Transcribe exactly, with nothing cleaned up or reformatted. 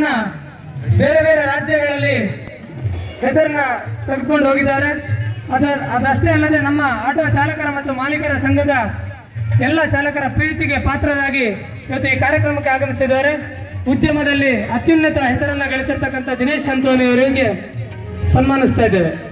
ಹೆಸರನ್ನ ಬೇರೆ ಬೇರೆ ರಾಜ್ಯಗಳಲ್ಲಿ ಹೆಸರನ್ನ ತೆಗೆದುಕೊಂಡು ಹೋಗಿದ್ದಾರೆ. ಅದ ಅದಷ್ಟೇ ಅಲ್ಲದೆ ನಮ್ಮ ಆಟೋ ಚಾಲಕರ ಮತ್ತು ಮಾಲೀಕರ ಸಂಘದ ಎಲ್ಲ ಚಾಲಕರ ಪ್ರೀತಿಗೆ ಪಾತ್ರರಾಗಿ ಇವತ್ತು ಈ ಕಾರ್ಯಕ್ರಮಕ್ಕೆ ಆಗಮಿಸಿದ್ದಾರೆ. ಉದ್ಯಮದಲ್ಲಿ ಅತ್ಯುನ್ನತ ಹೆಸರನ್ನ ಗಳಿಸಿರ್ತಕ್ಕಂಥ ದಿನೇಶ್ ಸಂತೋನಿ ಅವರಿಗೆ ಸನ್ಮಾನಿಸ್ತಾ ಇದ್ದೇವೆ.